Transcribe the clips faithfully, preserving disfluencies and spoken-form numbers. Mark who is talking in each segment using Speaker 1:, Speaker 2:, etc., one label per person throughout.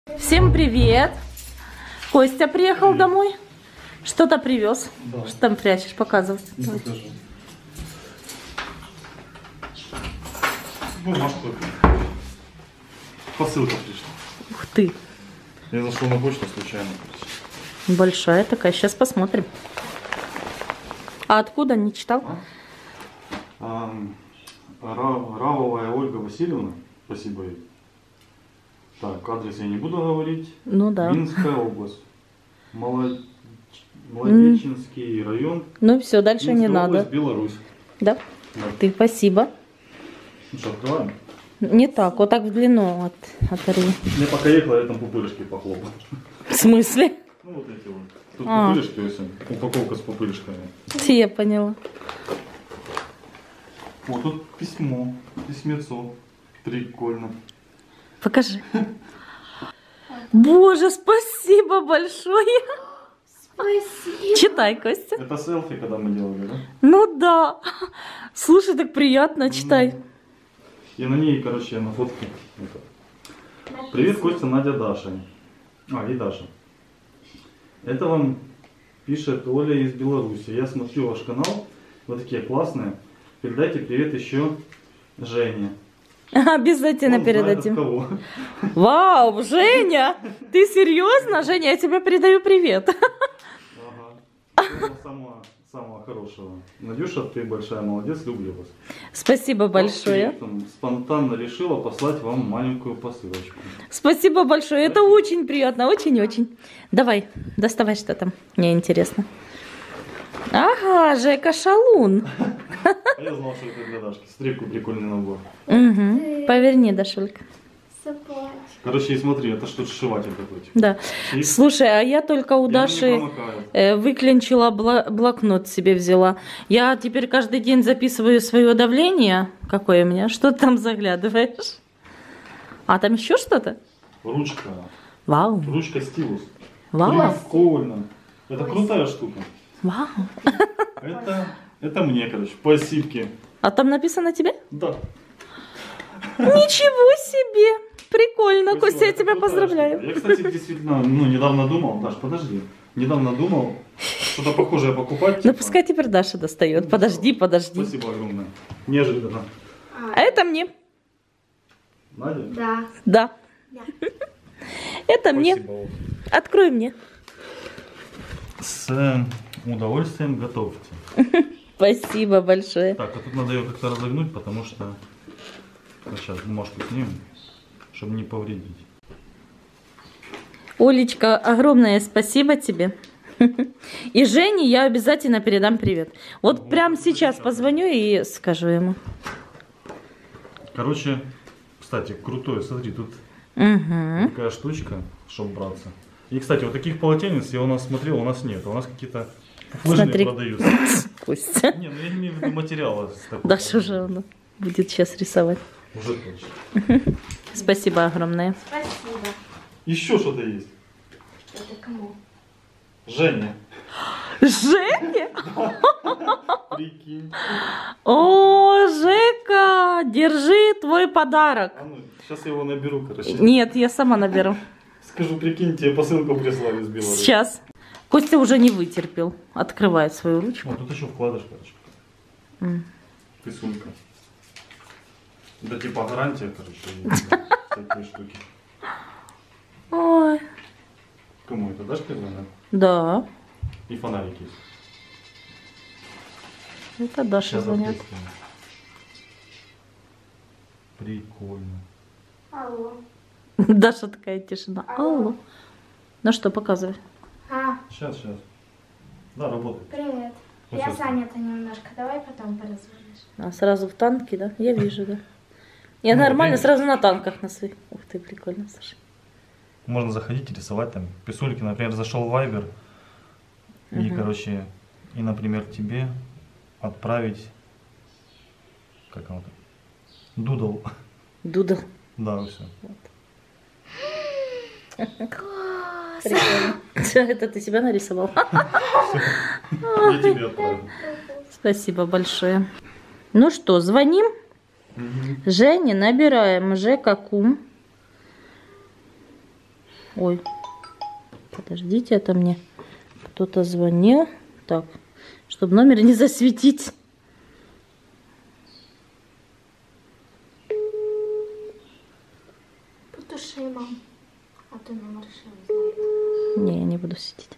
Speaker 1: Всем привет! Костя приехал привет. Домой. Что-то привез. Да. Что там прячешь? Показывать.
Speaker 2: Не покажу. Бумажку. Посылка пришла.
Speaker 1: Ух ты.
Speaker 2: Я зашел на почту случайно.
Speaker 1: Большая такая. Сейчас посмотрим. А откуда? Не читал?
Speaker 2: А? А, Равовая Ольга Васильевна. Спасибо ей. Так, адрес я не буду говорить.
Speaker 1: Ну да.
Speaker 2: Минская область. Молод... Молодеченский район.
Speaker 1: Ну все, дальше
Speaker 2: Минская
Speaker 1: не
Speaker 2: область,
Speaker 1: надо.
Speaker 2: Беларусь.
Speaker 1: Да? Да. Ты спасибо.
Speaker 2: Ну что, открываем?
Speaker 1: Не так, вот так в длину от, оторви.
Speaker 2: Я пока ехала, я там пупырышки похлопал.
Speaker 1: В смысле?
Speaker 2: Ну вот эти вот. Тут
Speaker 1: а.
Speaker 2: пупырышки, все. Упаковка с пупырышками.
Speaker 1: Я поняла.
Speaker 2: Вот тут письмо. Письмецо. Прикольно.
Speaker 1: Покажи. Боже, спасибо большое. Спасибо. Читай, Костя.
Speaker 2: Это селфи, когда мы делали, да?
Speaker 1: Ну да. Слушай, так приятно, читай.
Speaker 2: И на ней, короче, на фотке. Привет, Костя, Надя, Даша. А, и Даша. Это вам пишет Оля из Беларуси. Я смотрю ваш канал. Вот такие классные. Передайте привет еще Жене.
Speaker 1: Обязательно
Speaker 2: Он
Speaker 1: передадим.
Speaker 2: Кого.
Speaker 1: Вау, Женя! Ты серьезно, Женя? Я тебе передаю привет.
Speaker 2: Ага. Самого, самого хорошего. Надюша, ты большая молодец, люблю вас.
Speaker 1: Спасибо большое.
Speaker 2: Там, спонтанно решила послать вам маленькую посылочку.
Speaker 1: Спасибо большое. Это очень приятно, очень-очень. Давай, доставай, что там. Мне интересно. Ага, Жека Шалун.
Speaker 2: А я знал, что это для Дашки. Смотри, какой прикольный набор.
Speaker 1: Угу. Поверни, Дашулька.
Speaker 2: Короче, и смотри, это что-то сшиватель какой-то.
Speaker 1: Да. И... Слушай, а я только у Даши э, выклинчила бла блокнот себе взяла. Я теперь каждый день записываю свое давление. Какое у меня? Что ты там заглядываешь? А там еще что-то?
Speaker 2: Ручка.
Speaker 1: Вау.
Speaker 2: Ручка стилус.
Speaker 1: Вау.
Speaker 2: Прикольно. Это крутая штука.
Speaker 1: Вау.
Speaker 2: Это, это мне, короче, спасибо.
Speaker 1: А там написано тебе?
Speaker 2: Да.
Speaker 1: Ничего себе! Прикольно,
Speaker 2: Спасибо,
Speaker 1: Костя, я тебя поздравляю.
Speaker 2: Штука. Я, кстати, действительно, ну, недавно думал, Даш, подожди, недавно думал, что-то похожее покупать.
Speaker 1: Ну,
Speaker 2: типа.
Speaker 1: пускай теперь Даша достает. Подожди, подожди.
Speaker 2: Спасибо огромное. Неожиданно.
Speaker 1: А это мне.
Speaker 2: Надя?
Speaker 3: Да.
Speaker 1: Да.
Speaker 3: Да.
Speaker 1: Это
Speaker 2: Спасибо.
Speaker 1: мне. Открой мне.
Speaker 2: С удовольствием готовьте.
Speaker 1: Спасибо большое.
Speaker 2: Так, а тут надо ее как-то разогнуть, потому что... Сейчас бумажку снимем, чтобы не повредить.
Speaker 1: Олечка, огромное спасибо тебе. И Жене я обязательно передам привет. Вот Ого, прямо сейчас позвоню и скажу ему.
Speaker 2: Короче, кстати, крутое, смотри, тут
Speaker 1: угу.
Speaker 2: такая штучка, чтобы браться. И, кстати, вот таких полотенец я у нас смотрел, у нас нет. У нас какие-то флажные продаются.
Speaker 1: Костя.
Speaker 2: Не, ну я не имею в виду материала.
Speaker 1: Да что же он будет сейчас рисовать.
Speaker 2: Уже точно.
Speaker 1: Спасибо огромное.
Speaker 3: Спасибо.
Speaker 2: Еще что-то есть.
Speaker 3: Это кому?
Speaker 2: Женя.
Speaker 1: Женя?
Speaker 2: Прикинь.
Speaker 1: О, Жека, держи твой подарок.
Speaker 2: А ну, сейчас я его наберу, короче.
Speaker 1: Нет, я сама наберу.
Speaker 2: Скажу, прикинь, тебе посылку прислали из Беларуси.
Speaker 1: Сейчас. Костя уже не вытерпел. Открывает свою ручку.
Speaker 2: Вот тут еще вкладыш, короче.
Speaker 1: Mm.
Speaker 2: Рисунка. Да типа гарантия, короче, такие штуки.
Speaker 1: Ой.
Speaker 2: Кому это, Дашка звонят?
Speaker 1: Да.
Speaker 2: И фонарики есть.
Speaker 1: Это Даша звонят.
Speaker 2: Прикольно.
Speaker 3: Алло.
Speaker 1: Даша такая тишина. Алло. Ну что, показывай.
Speaker 3: А.
Speaker 2: Сейчас, сейчас. Да, работает.
Speaker 3: Привет.
Speaker 2: Ну,
Speaker 3: я
Speaker 2: сейчас.
Speaker 3: занята немножко. Давай потом поразвонишь.
Speaker 1: А сразу в танке, да? Я вижу, да. Я
Speaker 2: Ну,
Speaker 1: нормально,
Speaker 2: видишь?
Speaker 1: сразу на танках на своих. Ух ты, прикольно, слушай.
Speaker 2: Можно заходить и рисовать там писульки. Например, зашел в Viber. И,
Speaker 1: Угу.
Speaker 2: короче, и, например, тебе отправить... Как оно там? Дудл.
Speaker 1: Дудл.
Speaker 2: Да, все.
Speaker 3: Класс.
Speaker 1: Прикольно. Это ты себя нарисовал?
Speaker 2: Я тебе отправлю.
Speaker 1: Спасибо большое. Ну что, звоним?
Speaker 2: Угу.
Speaker 1: Жене набираем. Жека Кум. Ой, подождите, это мне кто-то звонил. Так, чтобы номер не засветить.
Speaker 3: Потуши, мам. А то номер еще узнает.
Speaker 1: Не, я не буду светить.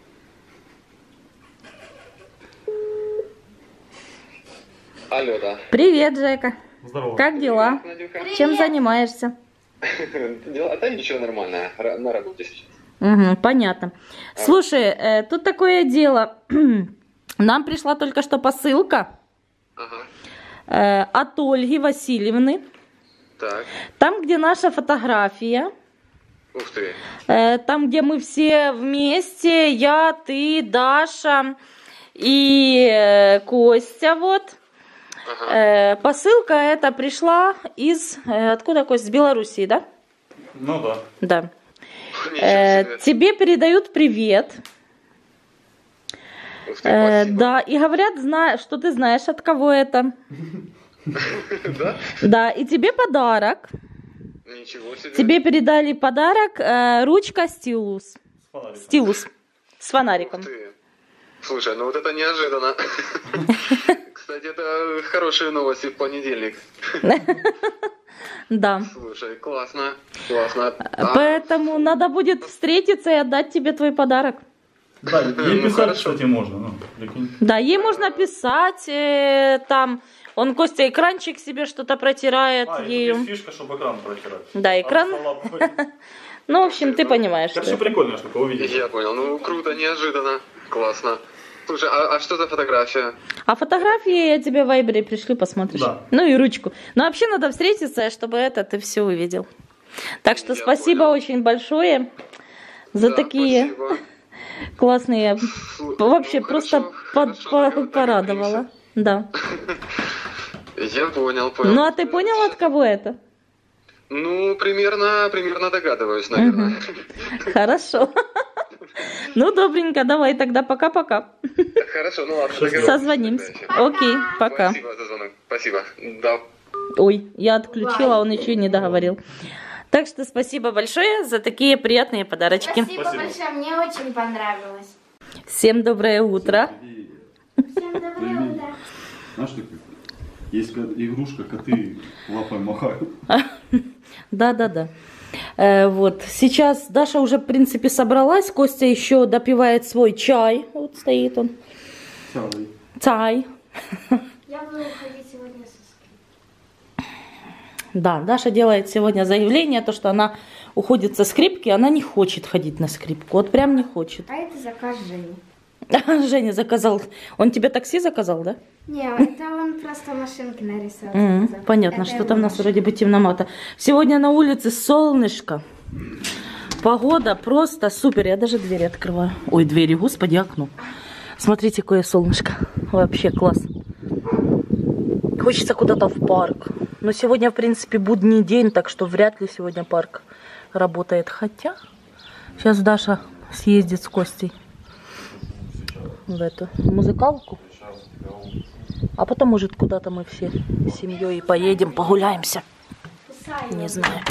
Speaker 4: Алло, да.
Speaker 1: Привет, Жека.
Speaker 2: Здорово.
Speaker 1: Как дела?
Speaker 4: Надюха.
Speaker 1: Чем занимаешься?
Speaker 4: Дела, да ничего, нормально. Ра- На работе сейчас.
Speaker 1: Угу, понятно. Слушай, э, тут такое дело. Нам пришла только что посылка
Speaker 4: Ага.
Speaker 1: э, от Ольги Васильевны.
Speaker 4: Так.
Speaker 1: Там, где наша фотография.
Speaker 4: Ух ты.
Speaker 1: Э, там, где мы все вместе. Я, ты, Даша и э, Костя. Вот.
Speaker 4: Ага.
Speaker 1: Э, посылка эта пришла из... э, откуда, Кость? С Белоруссии, да?
Speaker 2: Ну да.
Speaker 1: Да.
Speaker 4: Ничего
Speaker 1: Э,
Speaker 4: себе.
Speaker 1: тебе передают привет.
Speaker 4: Ух ты,
Speaker 1: Э,
Speaker 4: спасибо.
Speaker 1: да, и говорят, зна- что ты знаешь, от кого это.
Speaker 4: Да?
Speaker 1: Да, и тебе подарок.
Speaker 4: Ничего себе.
Speaker 1: Тебе передали подарок э, ручка стилус.
Speaker 2: С фонариком.
Speaker 1: Стилус. С фонариком.
Speaker 4: Ух ты. Слушай, ну вот это неожиданно. Кстати, это хорошие новости в понедельник.
Speaker 1: Да.
Speaker 4: Слушай, классно. Классно. А,
Speaker 1: Поэтому надо будет встретиться и отдать тебе твой подарок.
Speaker 2: Да, ей
Speaker 4: Ну,
Speaker 2: писать,
Speaker 4: хорошо.
Speaker 2: кстати, можно. Ну, прикинь.
Speaker 1: Да, ей можно писать э, там. Он, Костя, экранчик себе что-то протирает
Speaker 2: А, и тут
Speaker 1: ею.
Speaker 2: есть фишка, чтобы экран протирать.
Speaker 1: Да, экран.
Speaker 2: От стола будет.
Speaker 1: Ну, в общем, ты понимаешь, что
Speaker 2: Короче,
Speaker 1: это.
Speaker 2: прикольная штука, увидите.
Speaker 4: Я понял. Ну, круто, неожиданно. Классно. Слушай, а, а что за фотография?
Speaker 1: А фотографии я тебе в Вайбере пришлю, посмотришь.
Speaker 2: Да.
Speaker 1: Ну и ручку. Но вообще надо встретиться, чтобы это ты все увидел. Так что
Speaker 4: Я
Speaker 1: спасибо
Speaker 4: понял.
Speaker 1: очень большое за
Speaker 4: Да,
Speaker 1: такие
Speaker 4: спасибо.
Speaker 1: классные.
Speaker 4: Фу,
Speaker 1: Вообще
Speaker 4: ну,
Speaker 1: просто
Speaker 4: хорошо,
Speaker 1: по-
Speaker 4: хорошо,
Speaker 1: по-
Speaker 4: договоримся.
Speaker 1: порадовала. Да.
Speaker 4: Я понял, понял.
Speaker 1: Ну а ты понял, от кого это?
Speaker 4: Ну, примерно, примерно догадываюсь, наверное.
Speaker 1: Хорошо. Ну, добренько, давай тогда пока-пока.
Speaker 4: Хорошо, ну ладно.
Speaker 2: Счастливо.
Speaker 4: договоримся
Speaker 1: Созвонимся.
Speaker 4: тогда еще.
Speaker 1: Окей, пока.
Speaker 4: Спасибо за звонок. Спасибо. Да.
Speaker 1: Ой, я отключила, он еще не договорил. Так что спасибо большое за такие приятные подарочки.
Speaker 3: Спасибо,
Speaker 2: Спасибо.
Speaker 3: большое, мне очень понравилось.
Speaker 1: Всем доброе утро.
Speaker 3: Всем доброе утро.
Speaker 2: Знаешь, как есть игрушка, коты лапой махают.
Speaker 1: Да-да-да. Э, вот. Сейчас Даша уже, в принципе, собралась. Костя еще допивает свой чай. Вот стоит он.
Speaker 2: Целый.
Speaker 1: Чай.
Speaker 3: Я буду уходить сегодня со скрипки.
Speaker 1: Да, Даша делает сегодня заявление, то, что она уходит со скрипки. Она не хочет ходить на скрипку. Вот прям не хочет.
Speaker 3: А это заказ Жени.
Speaker 1: Женя заказал. Он тебе такси заказал, да?
Speaker 3: Не, это он просто машинки нарисовал.
Speaker 1: М,
Speaker 3: заказал.
Speaker 1: понятно,
Speaker 3: Это
Speaker 1: что-то у
Speaker 3: его
Speaker 1: нас
Speaker 3: машина.
Speaker 1: вроде бы темновато. Сегодня на улице солнышко. Погода просто супер. Я даже двери открываю. Ой, двери, господи, окно. Смотрите, какое солнышко. Вообще класс. Хочется куда-то в парк. Но сегодня, в принципе, будний день, так что вряд ли сегодня парк работает. Хотя сейчас Даша съездит с Костей в эту музыкалку. А потом, может, куда-то мы все семьей поедем, погуляемся.
Speaker 3: Кусай
Speaker 1: Не
Speaker 3: его.
Speaker 1: знаю.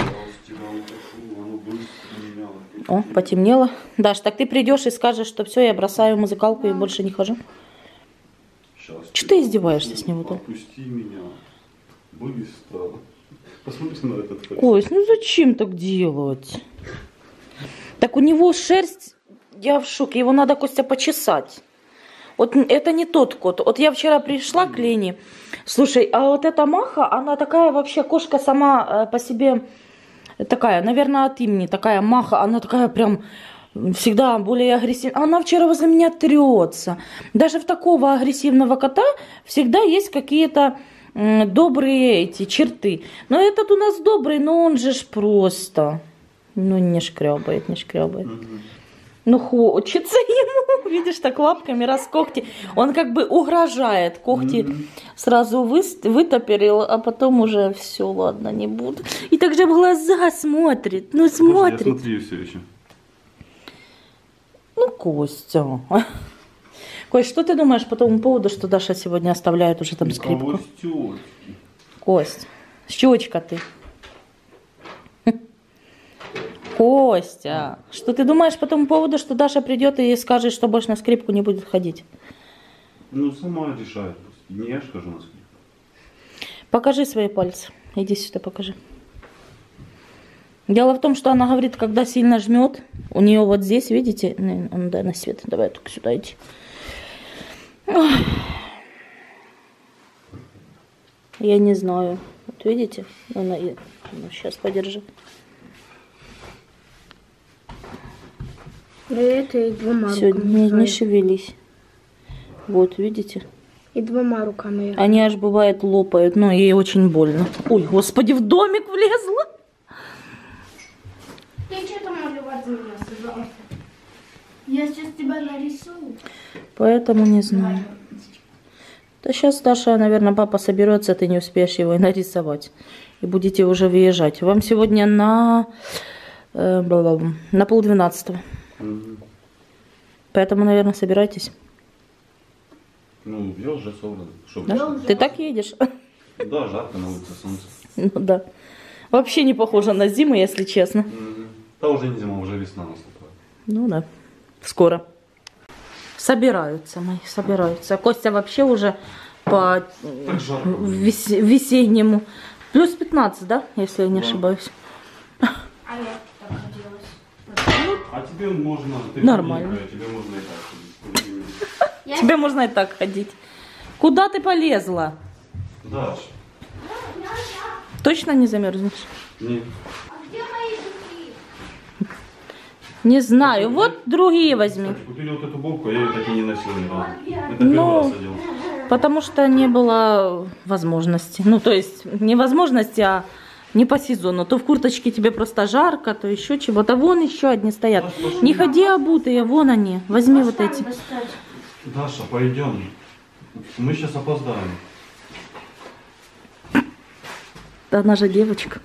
Speaker 1: О, потемнело. Даш, так ты придешь и скажешь, что все, я бросаю музыкалку и больше не хожу? Что ты издеваешься с него-то?
Speaker 2: Отпусти меня. Быстро. Посмотрите на этот фейс.
Speaker 1: Кость, ну зачем так делать? Так у него шерсть, я в шоке, его надо, Костя, почесать. Вот это не тот кот. Вот я вчера пришла к Лене. Слушай, а вот эта Маха, она такая вообще, кошка сама э, по себе такая, наверное, от имени, такая Маха, она такая прям всегда более агрессивная. Она вчера возле меня трется. Даже в такого агрессивного кота всегда есть какие-то м, добрые эти черты. Но этот у нас добрый, но он же ж просто, ну не шкрябает, не шкрябает. Ну, хочется ему, видишь, так лапками раз когти. Он как бы угрожает. Когти сразу вы- вытопорил, а потом уже все, ладно, не буду. И так же в глаза смотрит. Ну,
Speaker 2: Я
Speaker 1: смотрит.
Speaker 2: смотрю все еще.
Speaker 1: Ну, Костя. Кость, что ты думаешь по тому поводу, что Даша сегодня оставляет уже там скрипку? Кость, щечка ты. Костя, что ты думаешь по тому поводу, что Даша придет и скажет, что больше на скрипку не будет ходить?
Speaker 2: Ну, сама решает. Не я ж хожу на скрипку.
Speaker 1: Покажи свои пальцы. Иди сюда, покажи. Дело в том, что она говорит, когда сильно жмет, у нее вот здесь, видите, ну, дай на свет, давай только сюда иди. Я не знаю. Вот видите? Она, ну, сейчас подержи.
Speaker 3: И это и двумя
Speaker 1: Все,
Speaker 3: руками.
Speaker 1: не, не шевелись. Вот, видите?
Speaker 3: И двумя руками.
Speaker 1: Они аж бывает лопают, но ей очень больно. Ой, господи, в домик влезла.
Speaker 3: Ты что там малевать за меня, пожалуйста? Я сейчас тебя нарисую.
Speaker 1: Поэтому не знаю. Да сейчас, Даша, наверное, папа соберется, ты не успеешь его и нарисовать. И будете уже выезжать. Вам сегодня на, э, на полдвенадцатого.
Speaker 2: Угу.
Speaker 1: Поэтому, наверное, собирайтесь.
Speaker 2: Ну, я уже собран. Что,
Speaker 1: Да? Ты так едешь?
Speaker 2: Да, жарко на улице, солнце.
Speaker 1: Ну да. Вообще не похоже на зиму, если честно.
Speaker 2: Угу. Да уже не зима, уже весна наступает.
Speaker 1: Ну да, скоро. Собираются мои, собираются. Костя вообще уже по вес весеннему. Плюс пятнадцать, да, если я не да. ошибаюсь.
Speaker 3: А я так оделась.
Speaker 2: А тебе можно... Ты
Speaker 1: нормально.
Speaker 2: Маленькая, тебе можно и так ходить.
Speaker 1: Тебе можно и так ходить. Куда ты полезла?
Speaker 2: Даш.
Speaker 1: Точно не замерзнешь?
Speaker 2: Нет.
Speaker 1: Не знаю. Вот другие возьми.
Speaker 2: Купили вот эту булку, я ее так и не носил ни разу. Это
Speaker 1: ну,
Speaker 2: первый раз одел.
Speaker 1: Потому что не было возможности. Ну, то есть, не возможности, а не по сезону. То в курточке тебе просто жарко, то еще чего-то. Вон еще одни стоят. Даша, не ходи обутые, вон они. Возьми вот эти.
Speaker 2: Даша, пойдем. Мы сейчас опоздаем.
Speaker 1: Да она же девочка.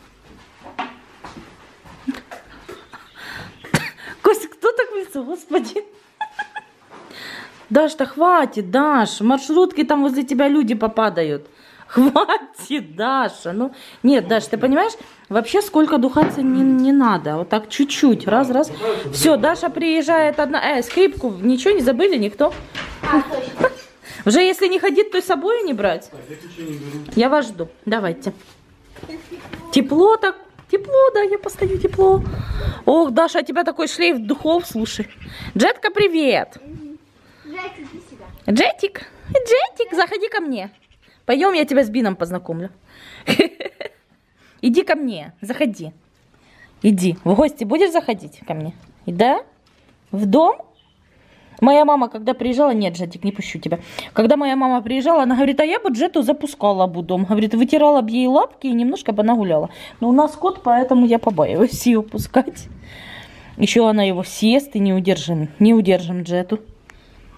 Speaker 1: Костя, кто так лицо, господи? Даш, да хватит, Даш, в маршрутке там возле тебя люди попадают. Хватит, Даша. Ну, нет, Даш, ты понимаешь, вообще сколько духаться не, не надо. Вот так чуть-чуть, раз, раз. Все, Даша приезжает одна. Э, скрипку, ничего не забыли никто?
Speaker 3: А, точно.
Speaker 1: Уже если не ходить, то с собой не брать. Я вас жду, давайте. Тепло так, тепло, да, я постою, тепло. Ох, Даша, у тебя такой шлейф духов, слушай. Джетка, привет.
Speaker 3: Джетик, иди сюда.
Speaker 1: Джетик, Джетик, заходи ко мне. Пойдем, я тебя с Бином познакомлю. Иди ко мне, заходи. Иди, в гости будешь заходить ко мне? Да? В дом? Моя мама, когда приезжала, нет, Джетик, не пущу тебя. Когда моя мама приезжала, она говорит, а я бы Джету запускала бы дом. Говорит, вытирала бы ей лапки и немножко бы она гуляла. Но у нас кот, поэтому я побаиваюсь ее пускать. Еще она его съест и не удержим, не удержим Джету.